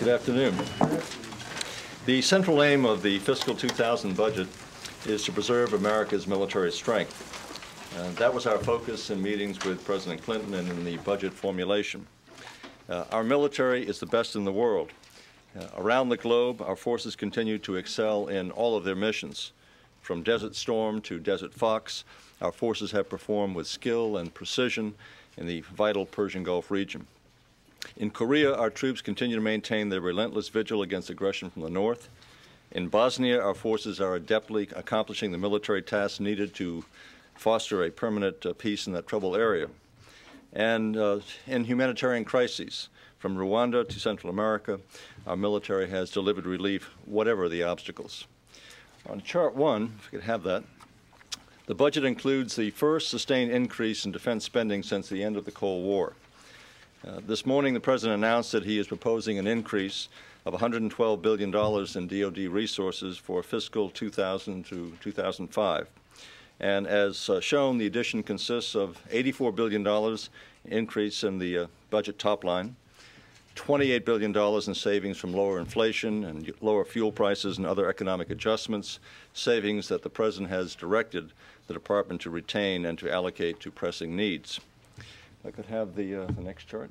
Good afternoon. The central aim of the fiscal 2000 budget is to preserve America's military strength. That was our focus in meetings with President Clinton and in the budget formulation. Our military is the best in the world. Around the globe, our forces continue to excel in all of their missions. From Desert Storm to Desert Fox, our forces have performed with skill and precision in the vital Persian Gulf region. In Korea, our troops continue to maintain their relentless vigil against aggression from the north. In Bosnia, our forces are adeptly accomplishing the military tasks needed to foster a permanent peace in that troubled area. And in humanitarian crises, from Rwanda to Central America, our military has delivered relief, whatever the obstacles. On Chart 1, if you could have that, the budget includes the first sustained increase in defense spending since the end of the Cold War. This morning, the President announced that he is proposing an increase of $112 billion in DoD resources for fiscal 2000 to 2005. And as shown, the addition consists of $84 billion increase in the budget top line, $28 billion in savings from lower inflation and lower fuel prices and other economic adjustments, savings that the President has directed the Department to retain and to allocate to pressing needs. If I could have the next chart.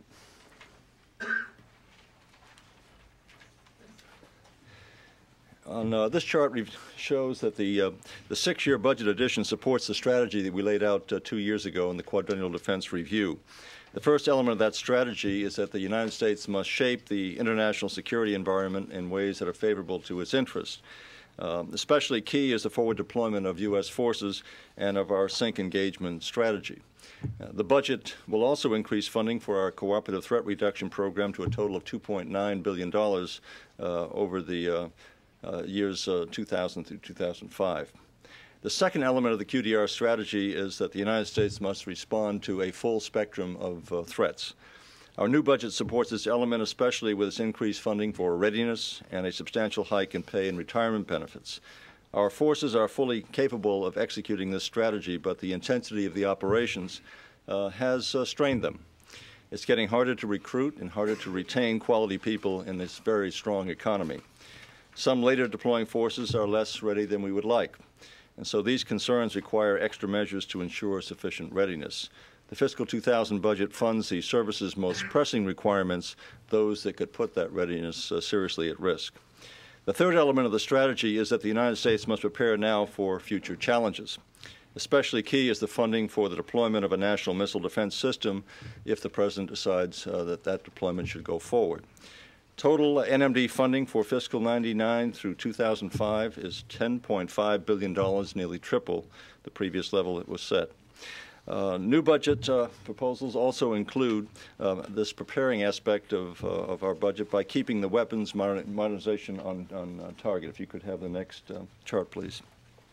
On this chart shows that the 6-year budget addition supports the strategy that we laid out 2 years ago in the Quadrennial Defense Review. The first element of that strategy is that the United States must shape the international security environment in ways that are favorable to its interests. Especially key is the forward deployment of U.S. forces and of our sync engagement strategy. The budget will also increase funding for our cooperative threat reduction program to a total of $2.9 billion over the years 2000 through 2005. The second element of the QDR strategy is that the United States must respond to a full spectrum of threats. Our new budget supports this element, especially with its increased funding for readiness and a substantial hike in pay and retirement benefits. Our forces are fully capable of executing this strategy, but the intensity of the operations has strained them. It's getting harder to recruit and harder to retain quality people in this very strong economy. Some later deploying forces are less ready than we would like, and so these concerns require extra measures to ensure sufficient readiness. The fiscal 2000 budget funds the service's most pressing requirements, those that could put that readiness seriously at risk. The third element of the strategy is that the United States must prepare now for future challenges. Especially key is the funding for the deployment of a national missile defense system if the President decides that deployment should go forward. Total NMD funding for fiscal 99 through 2005 is $10.5 billion, nearly triple the previous level that was set. New budget proposals also include this preparing aspect of our budget by keeping the weapons modernization on target. If you could have the next chart, please.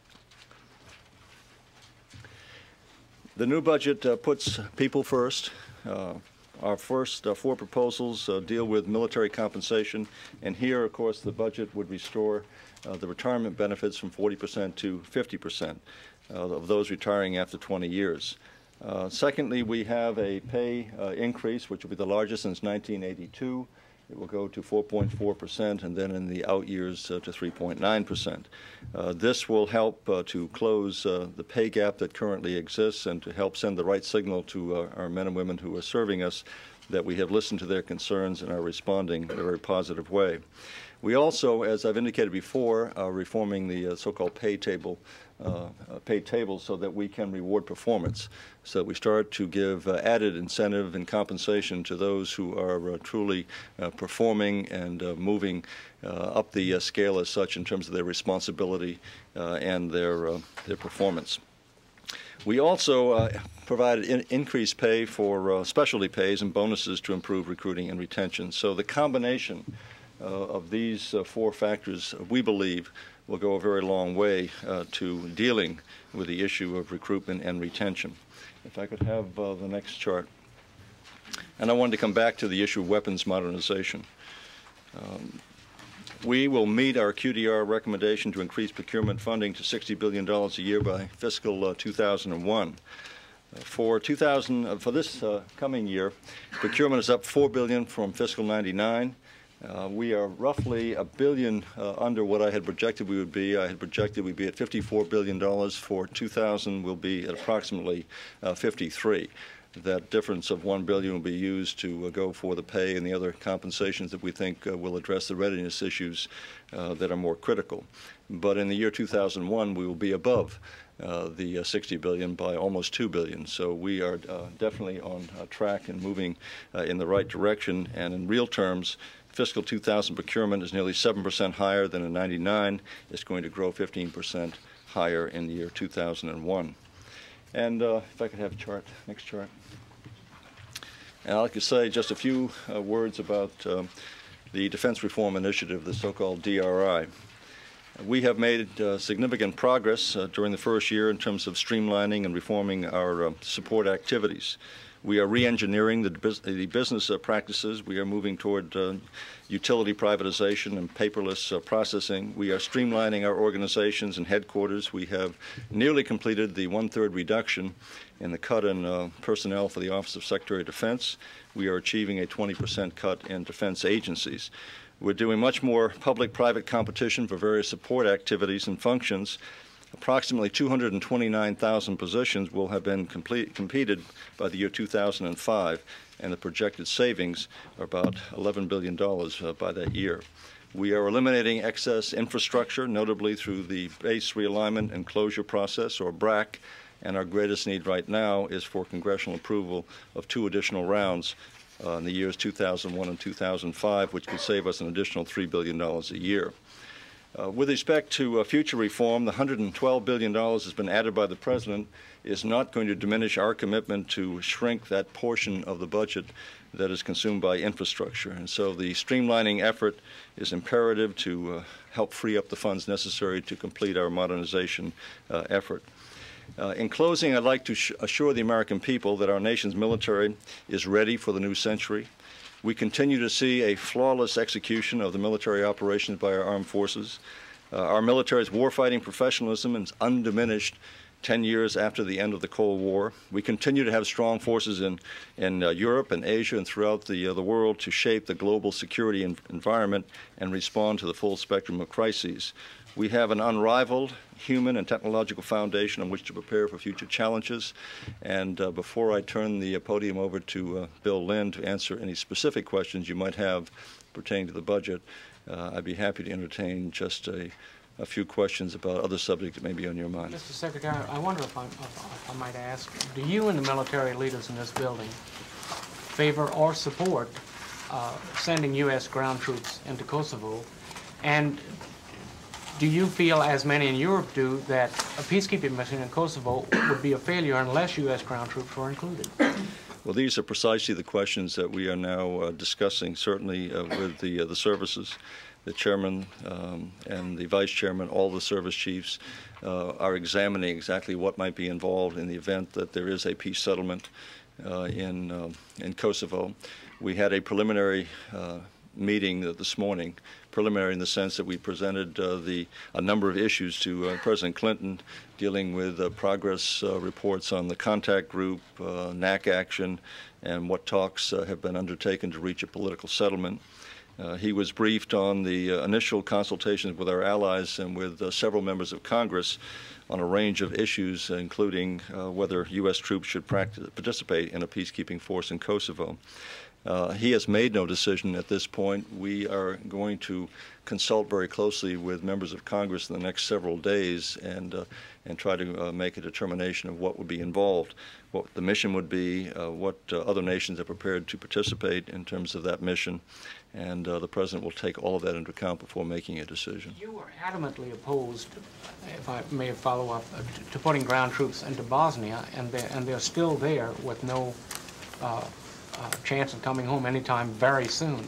The new budget puts people first. Our first 4 proposals deal with military compensation, and here, of course, the budget would restore the retirement benefits from 40% to 50% of those retiring after 20 years. Secondly, we have a pay increase, which will be the largest since 1982. It will go to 4.4%, and then in the out years to 3.9%. This will help to close the pay gap that currently exists and to help send the right signal to our men and women who are serving us that we have listened to their concerns and are responding in a very positive way. We also, as I've indicated before, are reforming the so-called pay table so that we can reward performance, so that we start to give added incentive and compensation to those who are truly performing and moving up the scale as such in terms of their responsibility and their performance. We also provided increased pay for specialty pays and bonuses to improve recruiting and retention. So the combination of these 4 factors, we believe, will go a very long way to dealing with the issue of recruitment and retention. If I could have the next chart. And I wanted to come back to the issue of weapons modernization. We will meet our QDR recommendation to increase procurement funding to $60 billion a year by fiscal 2001. For this coming year, procurement is up $4 billion from fiscal 99. We are roughly $1 billion under what I had projected we would be. I had projected we'd be at $54 billion. For 2000, we'll be at approximately 53. That difference of $1 billion will be used to go for the pay and the other compensations that we think will address the readiness issues that are more critical. But in the year 2001, we will be above the $60 billion by almost $2 billion. So we are definitely on track and moving in the right direction. And in real terms, fiscal 2000 procurement is nearly 7% higher than in '99. It's going to grow 15% higher in the year 2001. And if I could have a chart, next chart. And I'd like to say just a few words about the Defense Reform Initiative, the so-called DRI. We have made significant progress during the first year in terms of streamlining and reforming our support activities. We are re-engineering the business practices. We are moving toward utility privatization and paperless processing. We are streamlining our organizations and headquarters. We have nearly completed the 1/3 reduction in the cut in personnel for the Office of Secretary of Defense. We are achieving a 20% cut in defense agencies. We're doing much more public-private competition for various support activities and functions. Approximately 229,000 positions will have been competed by the year 2005, and the projected savings are about $11 billion by that year. We are eliminating excess infrastructure, notably through the Base Realignment and Closure Process, or BRAC, and our greatest need right now is for congressional approval of 2 additional rounds in the years 2001 and 2005, which could save us an additional $3 billion a year. With respect to future reform, the $112 billion has been added by the President is not going to diminish our commitment to shrink that portion of the budget that is consumed by infrastructure. And so the streamlining effort is imperative to help free up the funds necessary to complete our modernization effort. In closing, I'd like to assure the American people that our nation's military is ready for the new century. We continue to see a flawless execution of the military operations by our armed forces. Our military's warfighting professionalism is undiminished 10 years after the end of the Cold War. We continue to have strong forces in Europe and Asia and throughout the world to shape the global security environment and respond to the full spectrum of crises. We have an unrivaled human and technological foundation on which to prepare for future challenges. And before I turn the podium over to Bill Lynn to answer any specific questions you might have pertaining to the budget, I'd be happy to entertain just a few questions about other subjects that may be on your mind. Mr. Secretary, I wonder if I might ask, do you and the military leaders in this building favor or support sending U.S. ground troops into Kosovo? And do you feel, as many in Europe do, that a peacekeeping mission in Kosovo would be a failure unless U.S. ground troops were included? Well, these are precisely the questions that we are now discussing, certainly with the services. The chairman and the vice chairman, all the service chiefs are examining exactly what might be involved in the event that there is a peace settlement in Kosovo. We had a preliminary meeting this morning, preliminary in the sense that we presented a number of issues to President Clinton dealing with progress reports on the contact group, NAC action, and what talks have been undertaken to reach a political settlement. He was briefed on the initial consultations with our allies and with several members of Congress on a range of issues, including whether U.S. troops should participate in a peacekeeping force in Kosovo. He has made no decision at this point. We are going to consult very closely with members of Congress in the next several days and try to make a determination of what would be involved, what the mission would be, what other nations are prepared to participate in terms of that mission, and the President will take all of that into account before making a decision. You were adamantly opposed, if I may follow up, to putting ground troops into Bosnia, and they're still there with no chance of coming home anytime very soon.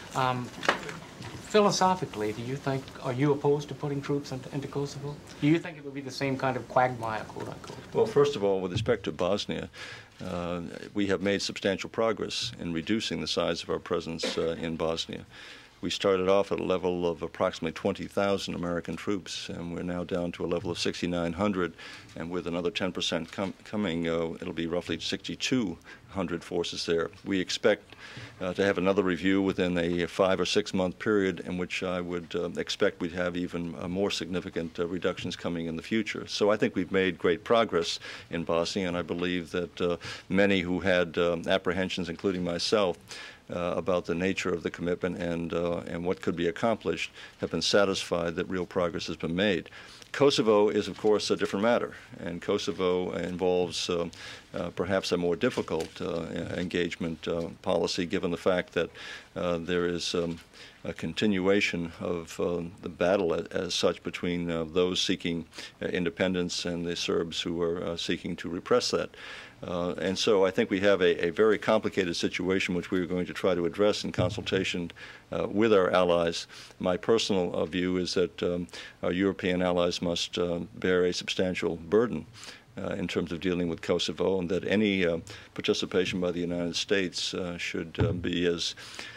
Philosophically, do you think, are you opposed to putting troops into Kosovo? Do you think it would be the same kind of quagmire, quote unquote? Well, first of all, with respect to Bosnia, we have made substantial progress in reducing the size of our presence in Bosnia. We started off at a level of approximately 20,000 American troops, and we're now down to a level of 6,900, and with another 10% coming, it'll be roughly 6,200 100 forces there. We expect to have another review within a 5 or 6 month period, in which I would expect we'd have even more significant reductions coming in the future. So I think we've made great progress in Bosnia, and I believe that many who had apprehensions, including myself, about the nature of the commitment and what could be accomplished, have been satisfied that real progress has been made. Kosovo is, of course, a different matter, and Kosovo involves perhaps a more difficult engagement policy, given the fact that there is a continuation of the battle as such between those seeking independence and the Serbs who are seeking to repress that. And so I think we have a very complicated situation which we are going to try to address in consultation with our allies. My personal view is that our European allies must bear a substantial burden in terms of dealing with Kosovo, and that any participation by the United States should be as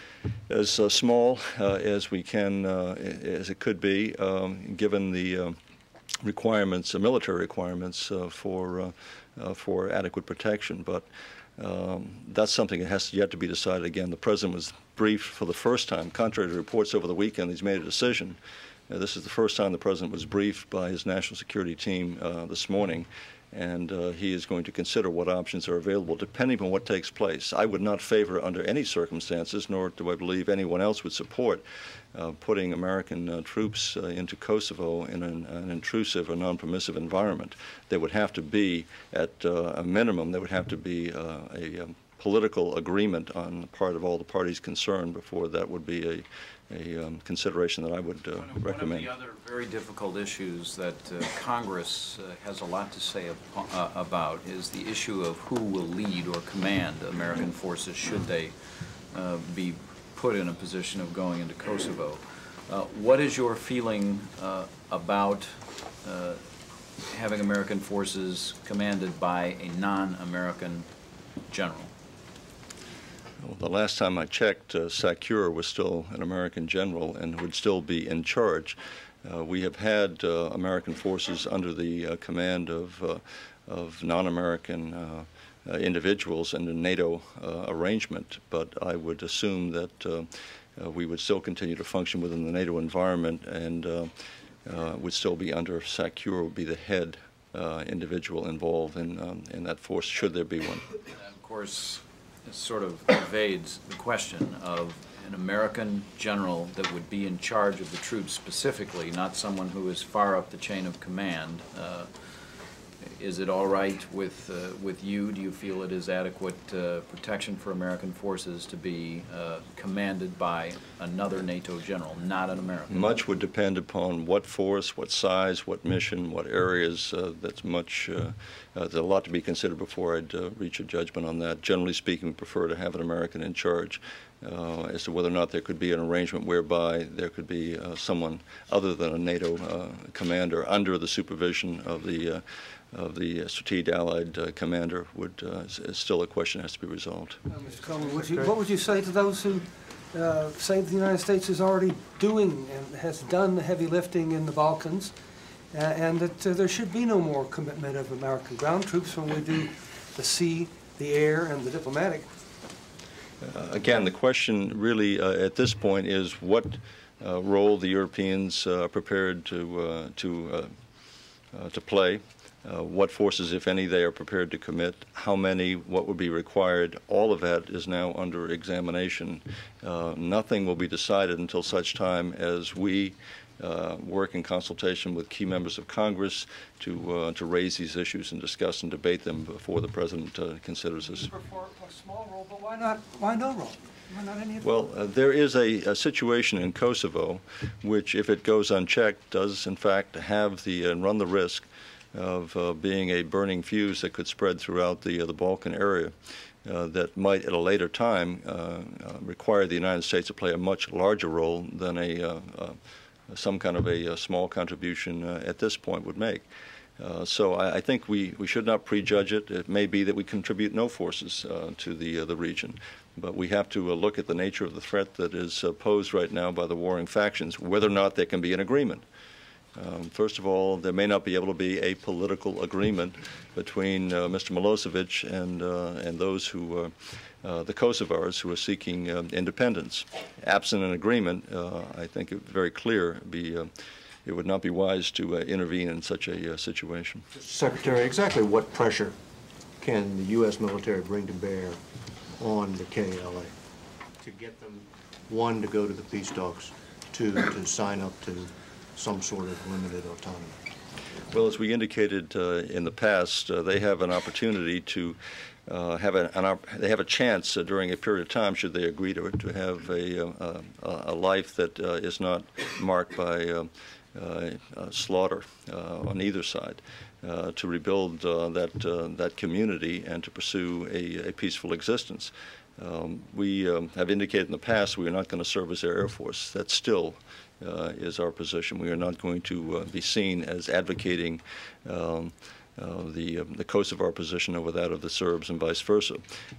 small as we can, as it could be, given the requirements, military requirements for adequate protection. But that's something that has yet to be decided. Again, the President was briefed for the first time. Contrary to reports over the weekend, he's made a decision. This is the first time the President was briefed by his national security team this morning, and he is going to consider what options are available depending on what takes place. I would not favor under any circumstances, nor do I believe anyone else would support, putting American troops into Kosovo in an intrusive or non-permissive environment. There would have to be, at a minimum, there would have to be a political agreement on the part of all the parties concerned before that would be a consideration that I would recommend. One of the other very difficult issues that Congress has a lot to say about is the issue of who will lead or command American forces should they be put in a position of going into Kosovo. What is your feeling about having American forces commanded by a non-American general? Well, the last time I checked, Secure was still an American general and would still be in charge. We have had American forces under the command of non-American individuals in a NATO arrangement, but I would assume that we would still continue to function within the NATO environment and would still be under Secure, would be the head individual involved in that force, should there be one. And of course, it sort of evades the question of an American general that would be in charge of the troops specifically, not someone who is far up the chain of command. Is it all right with you? Do you feel it is adequate protection for American forces to be commanded by another NATO general, not an American? Much would depend upon what force, what size, what mission, what areas. There's a lot to be considered before I'd reach a judgment on that. Generally speaking, we prefer to have an American in charge. As to whether or not there could be an arrangement whereby there could be someone other than a NATO commander under the supervision of the strategic allied commander is still a question that has to be resolved. Mr. Cohen, what would you say to those who say the United States is already doing and has done the heavy lifting in the Balkans, and that there should be no more commitment of American ground troops when we do the sea, the air, and the diplomatic? Again, the question really at this point is what role the Europeans are prepared to play. What forces, if any, they are prepared to commit, how many, what would be required. All of that is now under examination. Nothing will be decided until such time as we work in consultation with key members of Congress to raise these issues and discuss and debate them before the President considers this. You prefer a small role, but why no role? Why not any of Well, there is a situation in Kosovo which, if it goes unchecked, does in fact have and run the risk of being a burning fuse that could spread throughout the Balkan area that might at a later time require the United States to play a much larger role than some kind of a small contribution at this point would make. So I think we should not prejudge it. It may be that we contribute no forces to the region, but we have to look at the nature of the threat that is posed right now by the warring factions, whether or not there can be an agreement. First of all, there may not be able to be a political agreement between Mr. Milosevic and those who the Kosovars who are seeking independence. Absent an agreement, I think it's very clear it would not be wise to intervene in such a situation. Secretary, exactly what pressure can the U.S. military bring to bear on the KLA to get them, one, to go to the peace talks, two, to sign up to some sort of limited autonomy? Well, as we indicated in the past, they have an opportunity to they have a chance during a period of time, should they agree to it, to have a life that is not marked by slaughter on either side, to rebuild that community and to pursue a peaceful existence. We have indicated in the past we are not going to serve as Air Force. That still is our position. We are not going to be seen as advocating the Kosovar position over that of the Serbs and vice versa.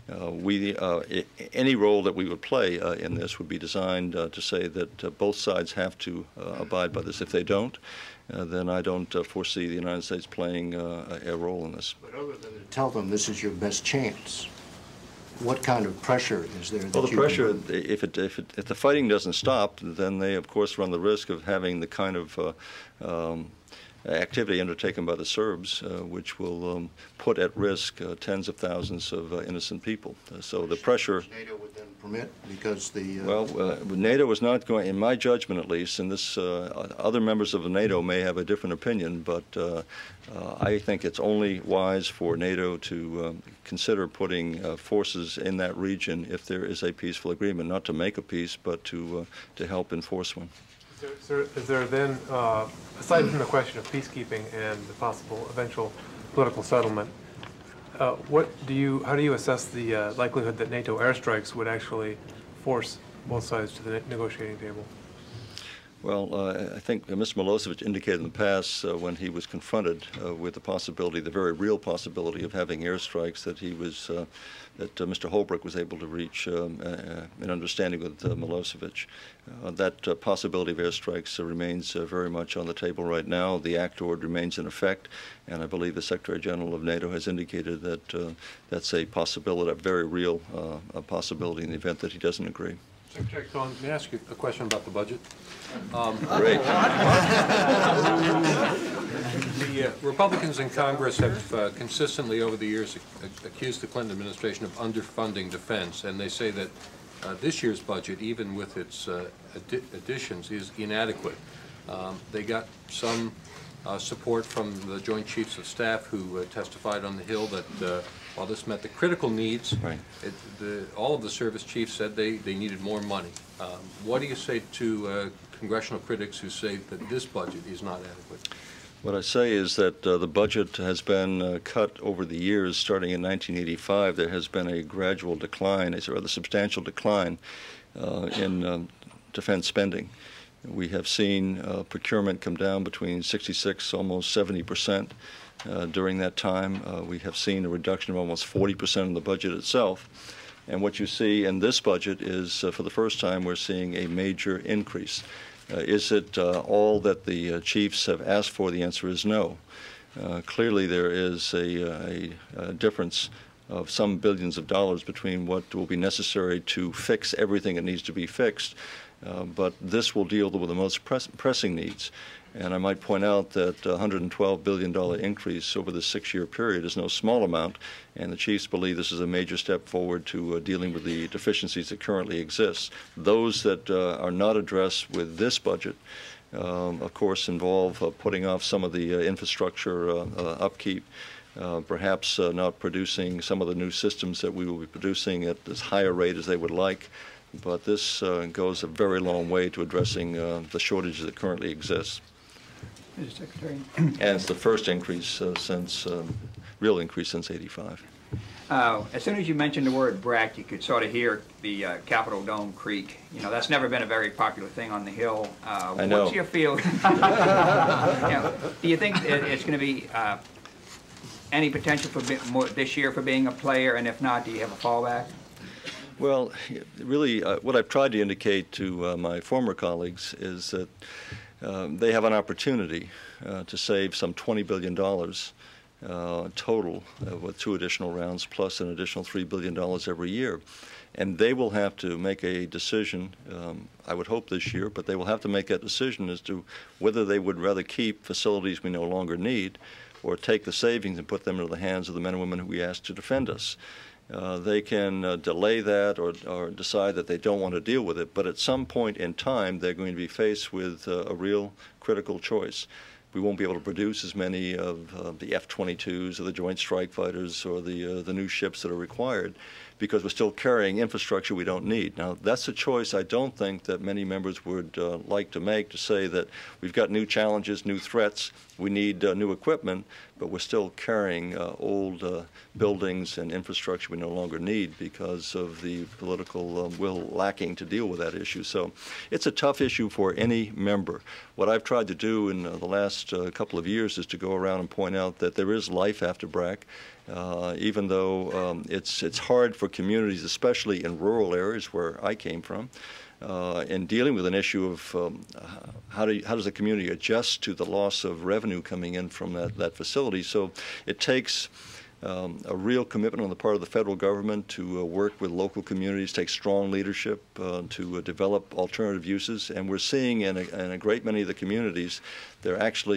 Any role that we would play in this would be designed to say that both sides have to abide by this. If they don't, then I don't foresee the United States playing a role in this. But other than to tell them this is your best chance, what kind of pressure is there? Well, the pressure, if the fighting doesn't stop, then they, of course, run the risk of having the kind of activity undertaken by the Serbs, which will put at risk tens of thousands of innocent people. So the pressure... NATO would then permit, because the... Well, NATO is not going, in my judgment at least, and this other members of the NATO may have a different opinion, but I think it's only wise for NATO to consider putting forces in that region if there is a peaceful agreement, not to make a peace, but to help enforce one. Is there then, aside from the question of peacekeeping and the possible eventual political settlement, how do you assess the likelihood that NATO airstrikes would actually force both sides to the negotiating table? Well, I think Mr. Milosevic indicated in the past when he was confronted with the possibility, the very real possibility of having airstrikes, that he was, that Mr. Holbrooke was able to reach an understanding with Milosevic. That possibility of airstrikes remains very much on the table right now. The act order remains in effect, and I believe the Secretary General of NATO has indicated that that's a possibility, a very real possibility in the event that he doesn't agree. Secretary Cohen, may I ask you a question about the budget? Great. The Republicans in Congress have consistently over the years accused the Clinton administration of underfunding defense, and they say that this year's budget, even with its additions, is inadequate. They got some support from the Joint Chiefs of Staff who testified on the Hill that while this met the critical needs, right, all of the service chiefs said they needed more money. What do you say to congressional critics who say that this budget is not adequate? What I say is that the budget has been cut over the years. Starting in 1985, there has been a gradual decline, a rather substantial decline in defense spending. We have seen procurement come down between 66, almost 70%. During that time, we have seen a reduction of almost 40% in the budget itself. And what you see in this budget is, for the first time, we're seeing a major increase. Is it all that the chiefs have asked for? The answer is no. Clearly, there is a difference of some billions of dollars between what will be necessary to fix everything that needs to be fixed. But this will deal with the most pressing needs. And I might point out that a $112 billion increase over the 6-year period is no small amount, and the chiefs believe this is a major step forward to dealing with the deficiencies that currently exist. Those that are not addressed with this budget, of course, involve putting off some of the infrastructure upkeep, perhaps not producing some of the new systems that we will be producing at as high a rate as they would like. But this goes a very long way to addressing the shortages that currently exist. Mr. Secretary. And it's the first increase since, real increase since '85. As soon as you mentioned the word BRAC, you could sort of hear the Capitol Dome creak. You know, that's never been a very popular thing on the Hill. I know. What's your feel? You know, do you think it's going to be any potential for more this year for being a player, and if not, do you have a fallback? Well, really, what I've tried to indicate to my former colleagues is that they have an opportunity to save some $20 billion total with 2 additional rounds plus an additional $3 billion every year. And they will have to make a decision, I would hope this year, but they will have to make that decision as to whether they would rather keep facilities we no longer need or take the savings and put them into the hands of the men and women who we ask to defend us. They can delay that or decide that they don't want to deal with it, but at some point in time they're going to be faced with a real critical choice. We won't be able to produce as many of the F-22s or the Joint Strike Fighters or the new ships that are required because we're still carrying infrastructure we don't need. Now, that's a choice I don't think that many members would like to make, to say that we've got new challenges, new threats, we need new equipment, but we're still carrying old buildings and infrastructure we no longer need because of the political will lacking to deal with that issue. So it's a tough issue for any member. What I've tried to do in the last couple of years is to go around and point out that there is life after BRAC. Even though it's hard for communities, especially in rural areas where I came from, in dealing with an issue of how does a community adjust to the loss of revenue coming in from that facility. So it takes a real commitment on the part of the federal government to work with local communities, take strong leadership to develop alternative uses. And we're seeing in a great many of the communities, their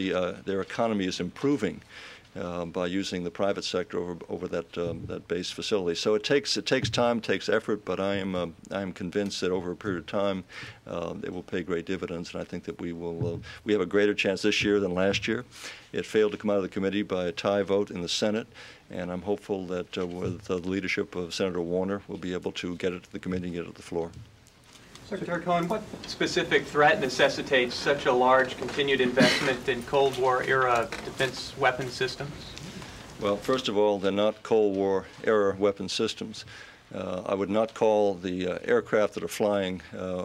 economy is improving by using the private sector over that base facility. So it takes time, takes effort, but I am convinced that over a period of time it will pay great dividends, and I think that we have a greater chance this year than last year. It failed to come out of the committee by a tie vote in the Senate, and I'm hopeful that with the leadership of Senator Warner, we'll be able to get it to the committee and get it to the floor. Secretary Cohen, what specific threat necessitates such a large continued investment in Cold War-era defense weapon systems? Well, first of all, they're not Cold War-era weapon systems. I would not call the aircraft that are flying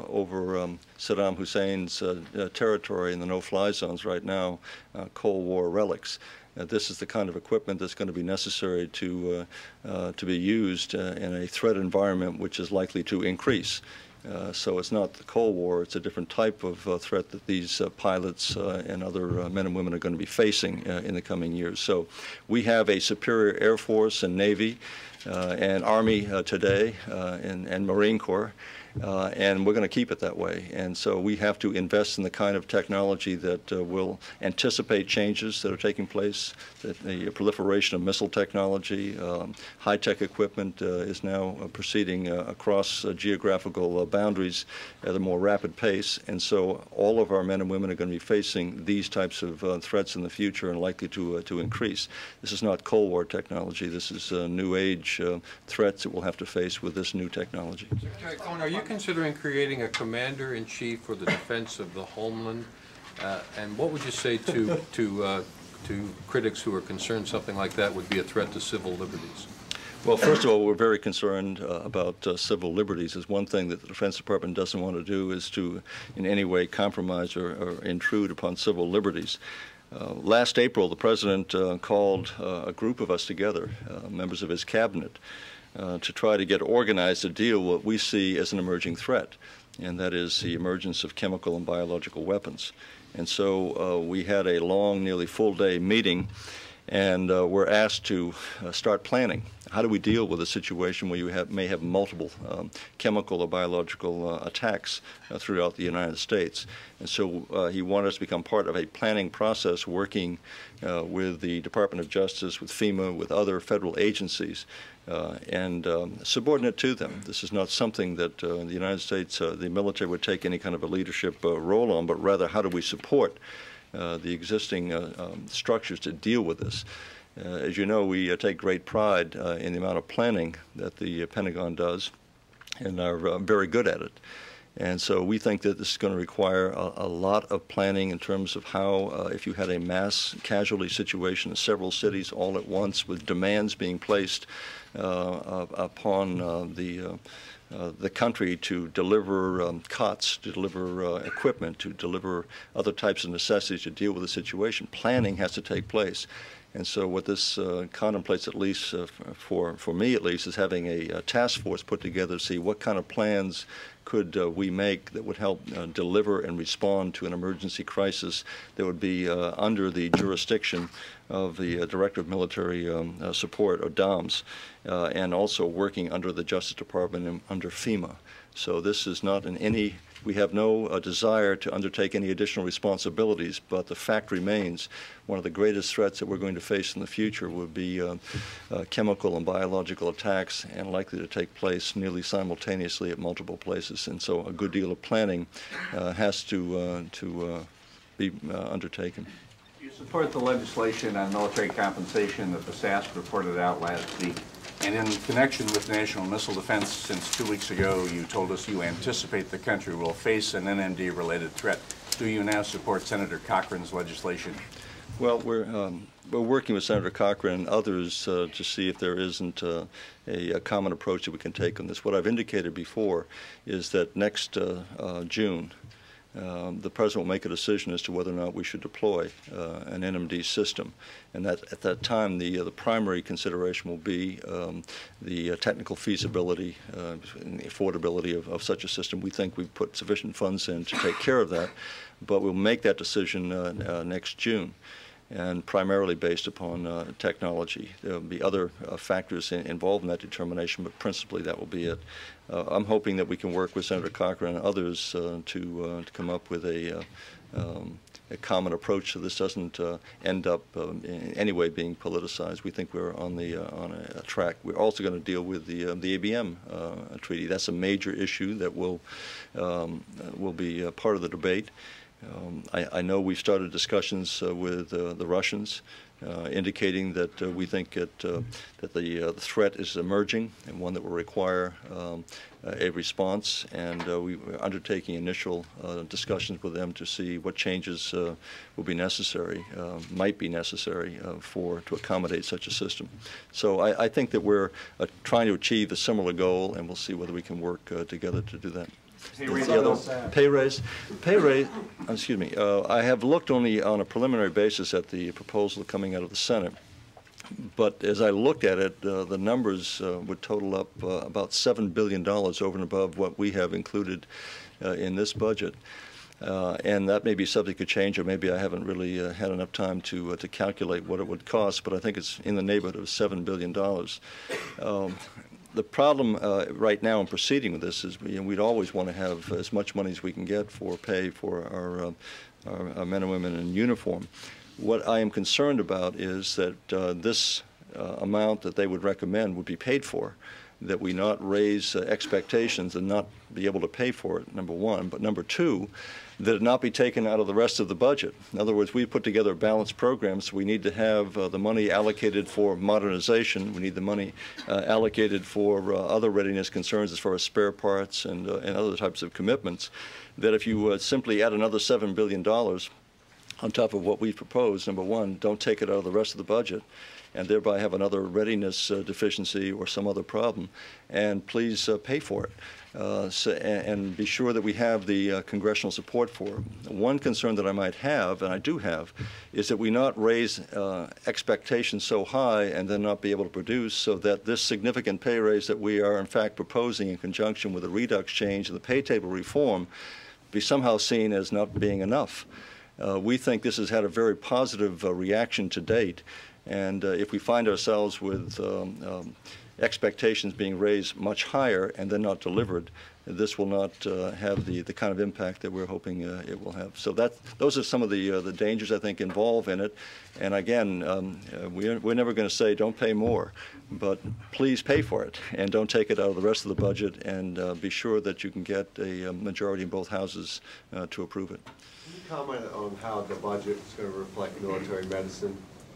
over Saddam Hussein's territory in the no-fly zones right now Cold War relics. This is the kind of equipment that's going to be necessary to be used in a threat environment which is likely to increase. So it's not the Cold War, it's a different type of threat that these pilots and other men and women are going to be facing in the coming years. So we have a superior Air Force and Navy and Army today and Marine Corps, and we're going to keep it that way. And so we have to invest in the kind of technology that will anticipate changes that are taking place. The proliferation of missile technology, high-tech equipment is now proceeding across geographical boundaries at a more rapid pace. And so all of our men and women are going to be facing these types of threats in the future and likely to increase. This is not Cold War technology. This is new age threats that we'll have to face with this new technology. Secretary Cohen, are you considering creating a commander-in-chief for the defense of the homeland? And what would you say to critics who are concerned something like that would be a threat to civil liberties? Well, first of all, we're very concerned about civil liberties. It's one thing that the Defense Department doesn't want to do is to in any way compromise or intrude upon civil liberties. Last April, the President called a group of us together, members of his cabinet, to try to get organized to deal with what we see as an emerging threat, and that is the emergence of chemical and biological weapons. And so we had a long, nearly full-day meeting, and we're asked to start planning. How do we deal with a situation where you may have multiple chemical or biological attacks throughout the United States? And so he wanted us to become part of a planning process working with the Department of Justice, with FEMA, with other federal agencies, and subordinate to them. This is not something that the United States, the military would take any kind of a leadership role on, but rather how do we support the existing structures to deal with this. As you know, we take great pride in the amount of planning that the Pentagon does and are very good at it. And so we think that this is going to require a lot of planning in terms of how, if you had a mass casualty situation in several cities all at once with demands being placed upon the country to deliver cots, to deliver equipment, to deliver other types of necessities to deal with the situation. Planning has to take place. And so what this contemplates, at least for me at least, is having a task force put together to see what kind of plans could we make that would help deliver and respond to an emergency crisis that would be under the jurisdiction of the Director of Military Support, or DOMS, and also working under the Justice Department and under FEMA. So this is not in any, we have no desire to undertake any additional responsibilities, but the fact remains one of the greatest threats that we're going to face in the future would be chemical and biological attacks, and likely to take place nearly simultaneously at multiple places. And so a good deal of planning has to be undertaken. You support the legislation on military compensation that the SASC reported out last week. And in connection with national missile defense, since 2 weeks ago, you told us you anticipate the country will face an NMD-related threat. Do you now support Senator Cochran's legislation? Well, we're working with Senator Cochran and others to see if there isn't a common approach that we can take on this. What I've indicated before is that next June, the President will make a decision as to whether or not we should deploy an NMD system. And that at that time, the primary consideration will be the technical feasibility and the affordability of such a system. We think we've put sufficient funds in to take care of that, but we'll make that decision next June, and primarily based upon technology. There will be other factors involved in that determination, but principally that will be it. I'm hoping that we can work with Senator Cochran and others to come up with a common approach so this doesn't end up in any way being politicized. We think we're on a track. We're also going to deal with the ABM treaty. That's a major issue that will be part of the debate. I know we've started discussions with the Russians, indicating that we think that the threat is emerging and one that will require a response, and we're undertaking initial discussions with them to see what changes will be necessary, might be necessary to accommodate such a system. So I think that we're trying to achieve a similar goal, and we'll see whether we can work together to do that. Pay raise. Excuse me. I have looked only on a preliminary basis at the proposal coming out of the Senate, but as I looked at it, the numbers would total up about $7 billion over and above what we have included in this budget. And that may be subject to change, or maybe I haven't really had enough time to calculate what it would cost, but I think it's in the neighborhood of $7 billion. The problem right now in proceeding with this is we'd always want to have as much money as we can get for pay for our men and women in uniform. What I am concerned about is that this amount that they would recommend would be paid for, that we not raise expectations and not be able to pay for it, number one. But number two, that it not be taken out of the rest of the budget. In other words, we put together a balanced program, so we need to have the money allocated for modernization. We need the money allocated for other readiness concerns as far as spare parts and other types of commitments, that if you simply add another $7 billion on top of what we've proposed, number one, don't take it out of the rest of the budget, and thereby have another readiness deficiency or some other problem, and please pay for it. And be sure that we have the congressional support for it. One concern that I might have, and I do have, is that we not raise expectations so high and then not be able to produce, so that this significant pay raise that we are in fact proposing in conjunction with the redux change and the pay table reform be somehow seen as not being enough. We think this has had a very positive reaction to date, and if we find ourselves with expectations being raised much higher and then not delivered, this will not have the kind of impact that we're hoping it will have. So those are some of the dangers I think involved in it. And again, we're never going to say don't pay more, but please pay for it and don't take it out of the rest of the budget, and be sure that you can get a majority in both houses to approve it. Can you comment on how the budget is going to reflect military medicine?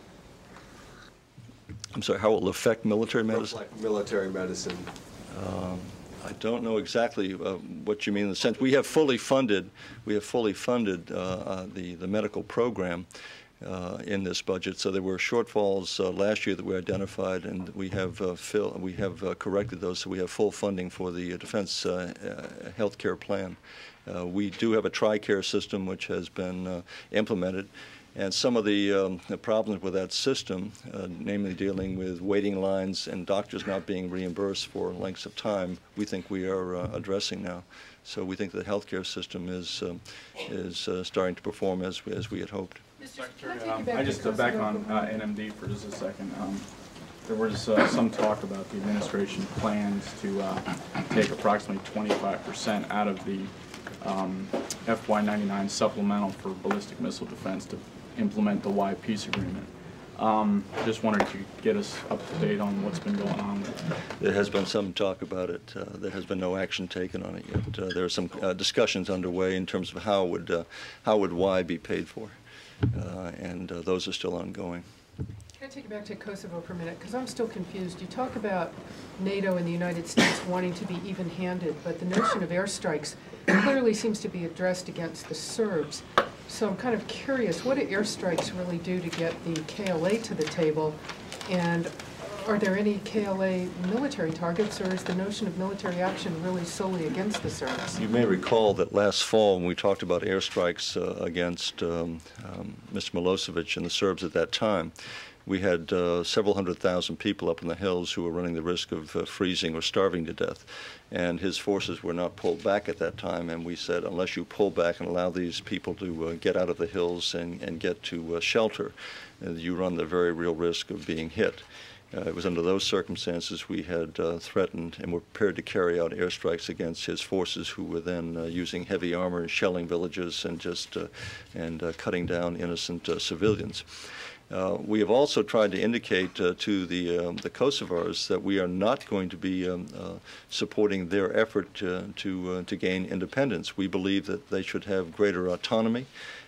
I'm sorry, how it will affect military medicine? Reflect military medicine. I don't know exactly what you mean in the sense. We have fully funded the medical program. in this budget. So there were shortfalls last year that we identified, and we have corrected those, so we have full funding for the defense health care plan. We do have a TRICARE system which has been implemented, and some of the problems with that system, namely dealing with waiting lines and doctors not being reimbursed for lengths of time, we think we are addressing now. So we think the healthcare system is starting to perform as we had hoped. Secretary, I just back on NMD for just a second. There was some talk about the administration plans to take approximately 25% out of the FY99 supplemental for ballistic missile defense to implement the Y peace agreement. Just wondered if you could get us up to date on what's been going on with that. There has been some talk about it. There has been no action taken on it yet. There are some discussions underway in terms of how would Y be paid for, and those are still ongoing. Can I take you back to Kosovo for a minute? Because I'm still confused. You talk about NATO and the United States wanting to be even-handed, but the notion of airstrikes clearly seems to be addressed against the Serbs. So I'm kind of curious, what do airstrikes really do to get the KLA to the table? And are there any KLA military targets, or is the notion of military action really solely against the Serbs? You may recall that last fall when we talked about airstrikes against Mr. Milosevic and the Serbs at that time, we had several 100,000 people up in the hills who were running the risk of freezing or starving to death. And his forces were not pulled back at that time, and we said, unless you pull back and allow these people to get out of the hills and get to shelter, you run the very real risk of being hit. It was under those circumstances we had threatened and were prepared to carry out airstrikes against his forces, who were then using heavy armor and shelling villages and just cutting down innocent civilians. We have also tried to indicate to the Kosovars that we are not going to be supporting their effort to gain independence. We believe that they should have greater autonomy,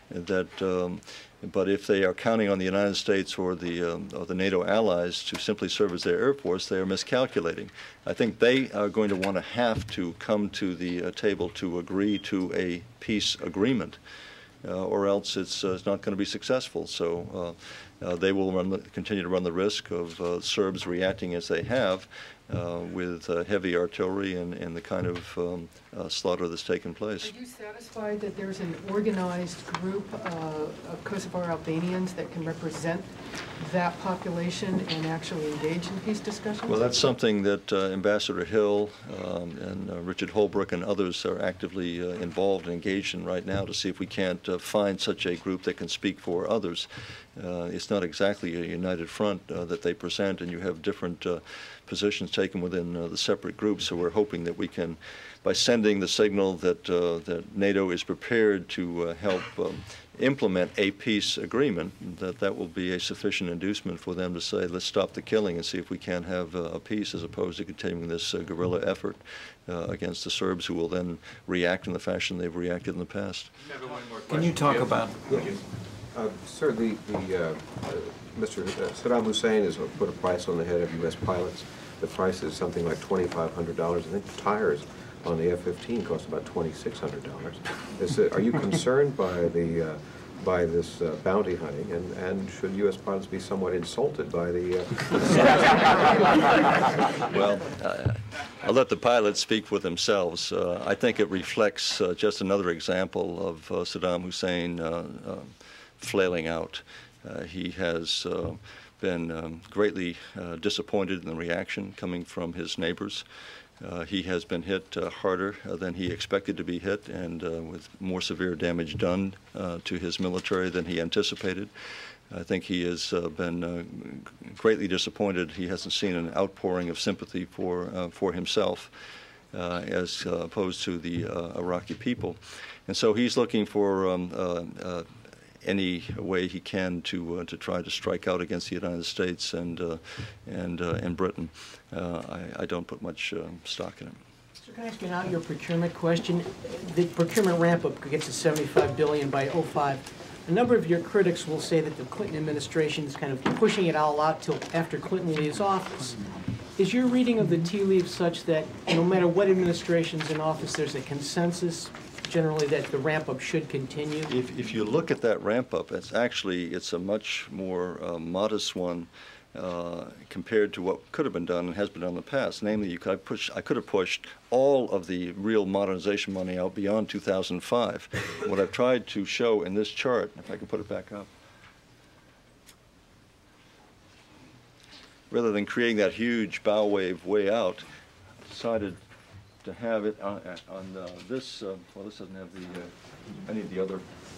but if they are counting on the United States or the NATO allies to simply serve as their air force, they are miscalculating. I think they are going to want to have to come to the table to agree to a peace agreement, or else it's not going to be successful. So they will continue to run the risk of Serbs reacting as they have with heavy artillery and the kind of slaughter that's taken place. Are you satisfied that there's an organized group of Kosovar Albanians that can represent that population and actually engage in peace discussions? Well, that's something that Ambassador Hill and Richard Holbrooke and others are actively involved and engaged in right now to see if we can't find such a group that can speak for others. It's not exactly a united front that they present, and you have different positions taken within the separate groups. So we're hoping that we can, by sending the signal that that NATO is prepared to help implement a peace agreement, that will be a sufficient inducement for them to say, let's stop the killing and see if we can have a peace, as opposed to continuing this guerrilla effort against the Serbs, who will then react in the fashion they've reacted in the past. Can you talk about? Sir, Mr. Saddam Hussein has put a price on the head of U.S. pilots. The price is something like $2,500. I think the tires on the F-15 cost about $2,600. Are you concerned by this bounty hunting, and should U.S. pilots be somewhat insulted by the? Well, I'll let the pilots speak for themselves. I think it reflects just another example of Saddam Hussein flailing out. He has been greatly disappointed in the reaction coming from his neighbors. He has been hit harder than he expected to be hit, and with more severe damage done to his military than he anticipated. I think he has been greatly disappointed. He hasn't seen an outpouring of sympathy for himself as opposed to the Iraqi people. And so he's looking for any way he can to try to strike out against the United States and Britain. I don't put much stock in it. So can I ask you now your procurement question? The procurement ramp-up gets to $75 billion by 2005. A number of your critics will say that the Clinton administration is kind of pushing it all out till after Clinton leaves office. Is your reading of the tea leaves such that no matter what administration's in office, there's a consensus generally that the ramp-up should continue? If you look at that ramp-up, it's a much more modest one compared to what could have been done and has been done in the past. Namely, I could have pushed all of the real modernization money out beyond 2005. What I've tried to show in this chart, if I can put it back up, rather than creating that huge bow wave way out, I decided to have it on this. Well, this doesn't have any of the other.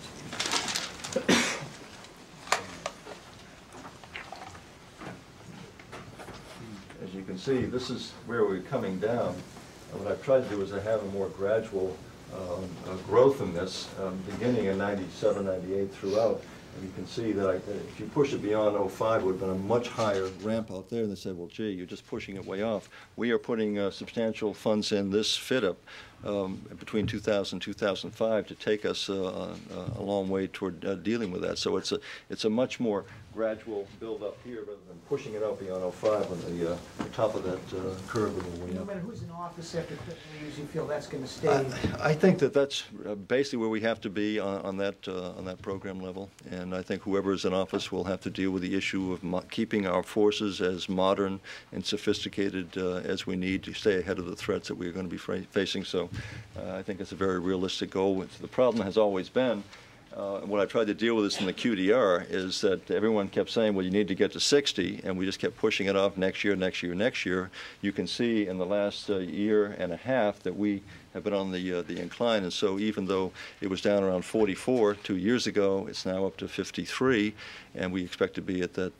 As you can see, this is where we're coming down. And what I've tried to do is to have a more gradual growth in this, beginning in 97, 98 throughout. And you can see that if you push it beyond 05, it would have been a much higher ramp out there. And they said, well, gee, you're just pushing it way off. We are putting substantial funds in this fit-up between 2000 and 2005 to take us a long way toward dealing with that. So it's a much more gradual build up here rather than pushing it out beyond 05 when the top of that curve will No matter who's in office after Clinton leaves, you feel that's going to stay? I think that's basically where we have to be on that program level. And I think whoever is in office will have to deal with the issue of keeping our forces as modern and sophisticated as we need to stay ahead of the threats that we're going to be facing. So I think it's a very realistic goal. The problem has always been, and what I tried to deal with this in the QDR, is that everyone kept saying, well, you need to get to 60, and we just kept pushing it off next year, next year, next year. You can see in the last year and a half that we have been on the incline, and so even though it was down around 44 2 years ago, it's now up to 53, and we expect to be at that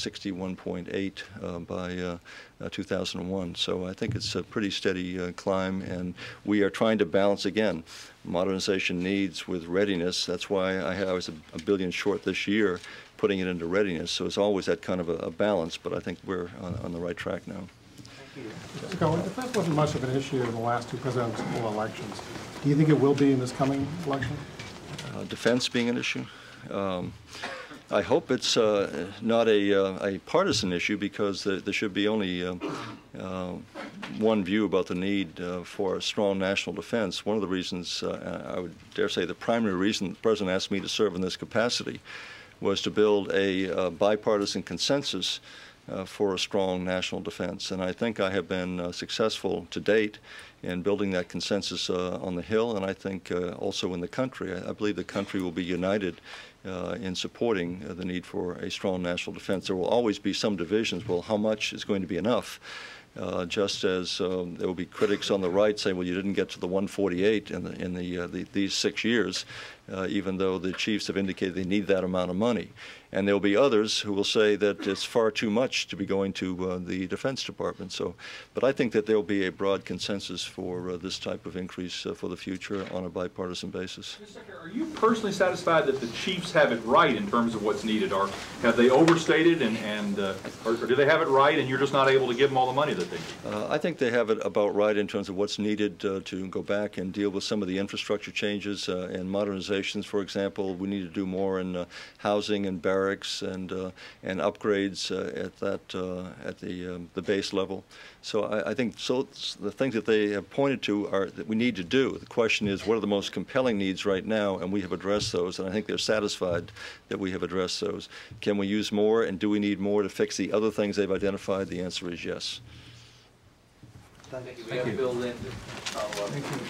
61.8 by 2001. So I think it's a pretty steady climb, and we are trying to balance, again, modernization needs with readiness. That's why I was $1 billion short this year, putting it into readiness. So it's always that kind of a balance, but I think we're on the right track now. Mr. Cohen, defense wasn't much of an issue in the last two presidential elections. Do you think it will be in this coming election? Defense being an issue? I hope it's not a partisan issue, because there should be only one view about the need for a strong national defense. One of the reasons, I would dare say the primary reason the President asked me to serve in this capacity, was to build a bipartisan consensus for a strong national defense. And I think I have been successful to date in building that consensus on the Hill, and I think also in the country. I believe the country will be united in supporting the need for a strong national defense. There will always be some divisions. Well, how much is going to be enough? Just as there will be critics on the right saying, well, you didn't get to the 148 in these 6 years, even though the chiefs have indicated they need that amount of money. And there will be others who will say that it's far too much to be going to the Defense Department. So, but I think that there will be a broad consensus for this type of increase for the future on a bipartisan basis. Mr. Secretary, are you personally satisfied that the chiefs have it right in terms of what's needed? Or have they overstated, or do they have it right and you're just not able to give them all the money that they need? I think they have it about right in terms of what's needed to go back and deal with some of the infrastructure changes and modernizations. For example, we need to do more in housing and barracks and upgrades at the base level. So I think the things that they have pointed to are that we need to do. The question is, what are the most compelling needs right now, and we have addressed those, and I think they're satisfied that we have addressed those. Can we use more, and do we need more to fix the other things they've identified? The answer is yes. Thank you. We have Bill Lind to follow up.